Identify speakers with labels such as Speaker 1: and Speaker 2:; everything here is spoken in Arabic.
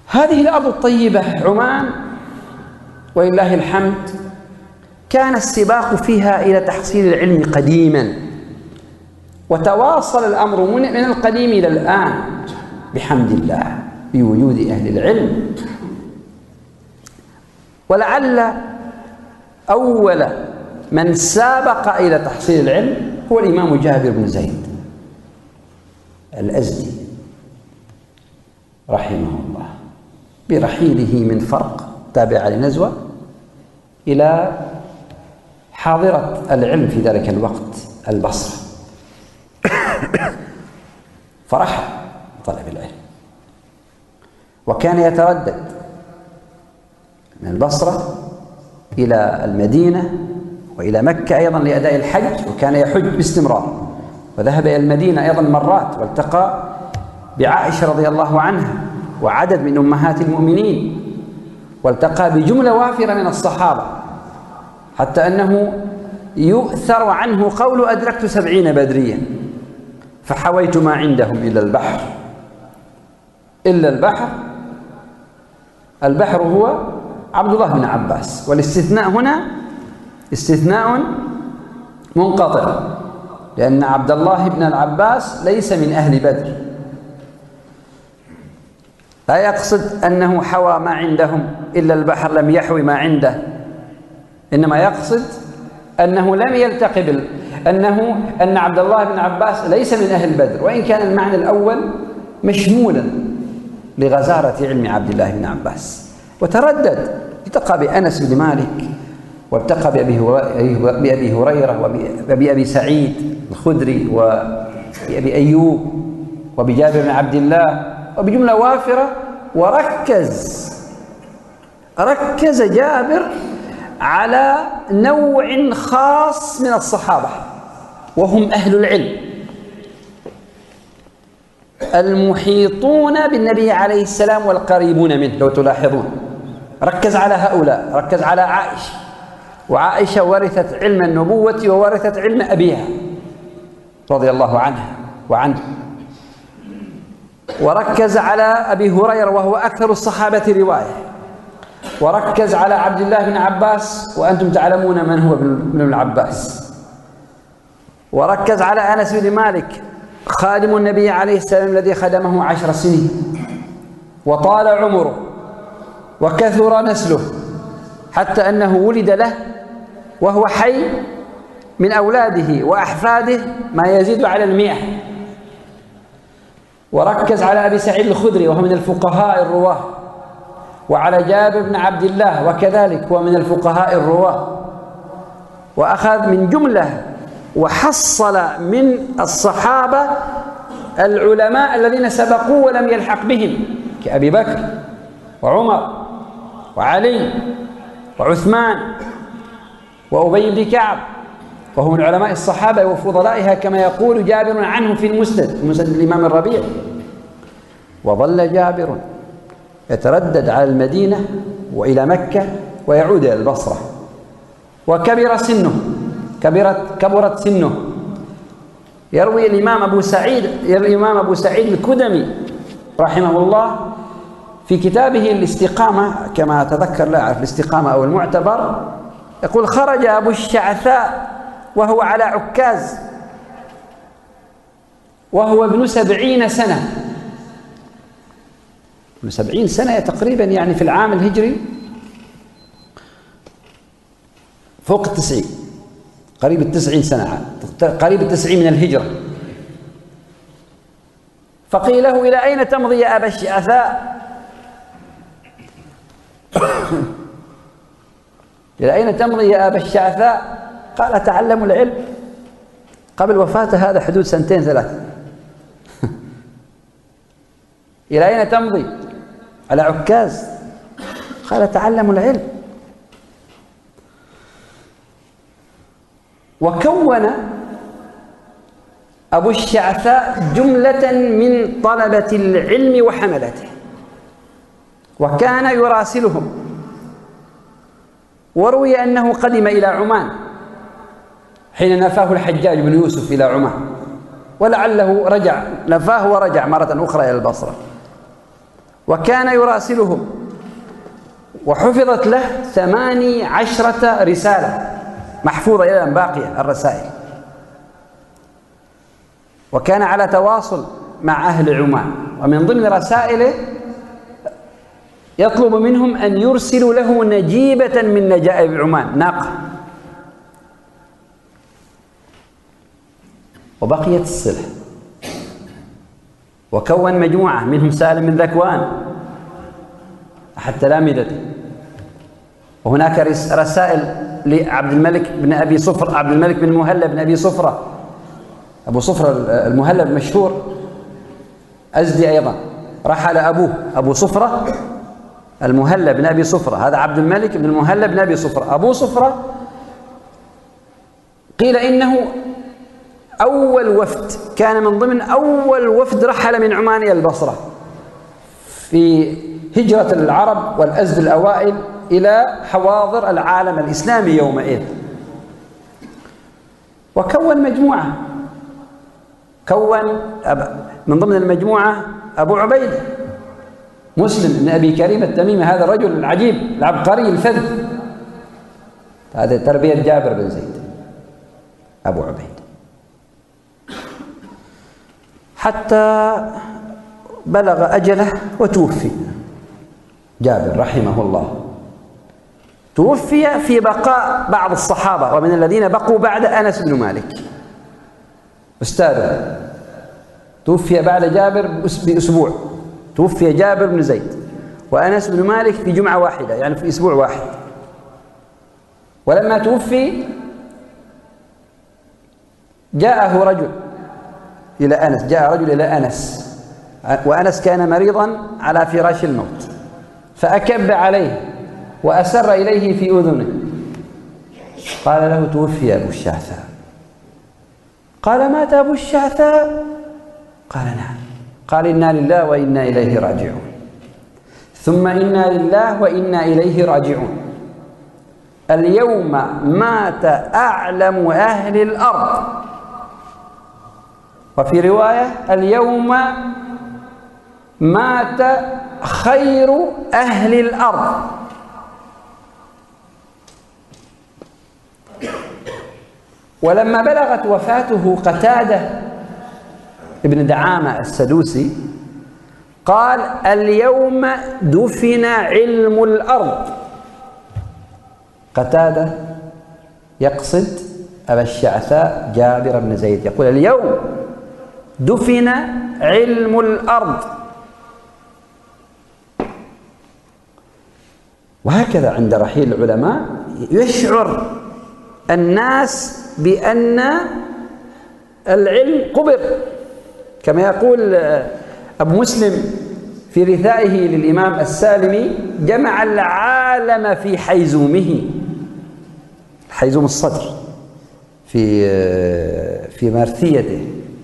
Speaker 1: هذه الأرض الطيبة عمان ولله الحمد كان السباق فيها إلى تحصيل العلم قديما، وتواصل الأمر من القديم إلى الآن بحمد الله بوجود أهل العلم. ولعل أول من سابق إلى تحصيل العلم هو الإمام جابر بن زيد الأزدي رحمه الله، برحيله من فرق تابع لنزوة إلى حاضرة العلم في ذلك الوقت البصرة، فرحل طلب العلم، وكان يتردد من البصرة إلى المدينة وإلى مكة أيضا لأداء الحج، وكان يحج باستمرار، وذهب إلى المدينة أيضا مرات، والتقى بعائشة رضي الله عنها وعدد من أمهات المؤمنين، والتقى بجملة وافرة من الصحابة، حتى أنه يؤثر عنه قول أدركت 70 بدريا فحويت ما عندهم إلا البحر. إلا البحر، البحر هو عبد الله بن عباس، والاستثناء هنا استثناء منقطع، لأن عبد الله بن العباس ليس من أهل بدر، لا يقصد أنه حوى ما عندهم إلا البحر، لم يحوي ما عنده، إنما يقصد أنه لم يلتقي أن عبد الله بن عباس ليس من أهل بدر، وإن كان المعنى الأول مشمولا لغزارة علم عبد الله بن عباس. وتردد، التقى بأنس بن مالك، والتقى بأبي هريرة وبأبي سعيد الخدري وبأبي أيوب وبجابر بن عبد الله وبجملة وافرة، وركز جابر على نوع خاص من الصحابة، وهم أهل العلم المحيطون بالنبي عليه السلام والقريبون منه. لو تلاحظون ركز على هؤلاء، ركز على عائشة، وعائشة ورثت علم النبوة وورثت علم أبيها رضي الله عنها وعنه، وركز على أبي هريرة وهو أكثر الصحابة رواية، وركز على عبد الله بن عباس وأنتم تعلمون من هو ابن العباس، وركز على أنس بن مالك خادم النبي عليه السلام الذي خدمه 10 سنين وطال عمره وكثر نسله، حتى أنه ولد له وهو حي من أولاده وأحفاده ما يزيد على 100. وركز على أبي سعيد الخدري وهو من الفقهاء الرواه، وعلى جابر بن عبد الله وكذلك هو من الفقهاء الرواه، وأخذ من جملة وحصل من الصحابة العلماء الذين سبقوا ولم يلحق بهم كأبي بكر وعمر وعلي وعثمان وأبي بن كعب، وهو من علماء الصحابة وفضلائها كما يقول جابر عنه في المسند الإمام الربيع. وظل جابر يتردد على المدينة وإلى مكة ويعود إلى البصرة، وكبرت سنه. يروي الإمام أبو سعيد الكدمي رحمه الله في كتابه الاستقامة، كما أتذكر لا أعرف الاستقامة أو المعتبر، يقول: خرج أبو الشعثاء وهو على عكاز وهو ابن 70 سنة. ابن 70 سنة تقريبا، يعني في العام الهجري فوق 90، قريب 90 سنة، قريب 90 من الهجرة. فقيل له: إلى أين تمضي يا أبا الشعثاء؟ إلى أين تمضي يا أبا الشعثاء؟ قال: أتعلم العلم. قبل وفاته هذا حدود 2 3. إلى أين تمضي؟ على عكاز. قال: أتعلم العلم. وكون أبو الشعثاء جملة من طلبة العلم وحملته، وكان يراسلهم. وروي أنه قدم إلى عمان حين نفاه الحجاج بن يوسف إلى عمان، ولعله رجع، نفاه ورجع مرة أخرى إلى البصرة. وكان يراسلهم، وحفظت له 18 رسالة محفوظة إلى الآن باقية الرسائل، وكان على تواصل مع أهل عمان. ومن ضمن رسائله يطلب منهم أن يرسلوا له نجيبة من نجائب عمان، ناقة. وبقيت الصلة، وكون مجموعة منهم سالم بن ذكوان أحد تلامذته. وهناك رسائل لعبد الملك بن أبي صفر، عبد الملك بن المهلب بن أبي صفرة، أبو صفرة المهلب مشهور أزدي أيضا، رحل أبوه أبو صفرة المهلب بن أبي صفرة، هذا عبد الملك بن المهلب بن أبي صفرة. أبو صفرة قيل إنه أول وفد، كان من ضمن أول وفد رحل من عمان إلى البصرة في هجرة العرب والأزد الأوائل إلى حواضر العالم الإسلامي يومئذ. وكون مجموعة، كون من ضمن المجموعة أبو عبيدة مسلم بن أبي كريم التميمي، هذا الرجل العجيب العبقري الفذ، هذا تربية جابر بن زيد أبو عبيدة، حتى بلغ أجله وتوفي جابر رحمه الله. توفي في بقاء بعض الصحابة، ومن الذين بقوا بعد أنس بن مالك أستاذه، توفي بعد جابر بأسبوع، توفي جابر بن زيد وأنس بن مالك في جمعة واحدة، يعني في أسبوع واحد. ولما توفي جاءه رجل إلى أنس، جاء رجل إلى أنس، وأنس كان مريضا على فراش الموت، فأكب عليه وأسر إليه في أذنه، قال له: توفي أبو الشعثاء. قال: مات أبو الشعثاء؟ قال: نعم. قال: إنا لله وإنا إليه راجعون. ثم إنا لله وإنا إليه راجعون. اليوم مات أعلم أهل الأرض، وفي رواية: اليوم مات خير أهل الأرض. ولما بلغت وفاته قتادة ابن دعامة السدوسي قال: اليوم دفن علم الأرض. قتادة يقصد أبا الشعثاء جابر بن زيد، يقول: اليوم دفن علم الأرض. وهكذا عند رحيل العلماء يشعر الناس بأن العلم قبر، كما يقول أبو مسلم في رثائه للإمام السالمي: جمع العالم في حيزومه، حيزوم الصدر في مرثيته،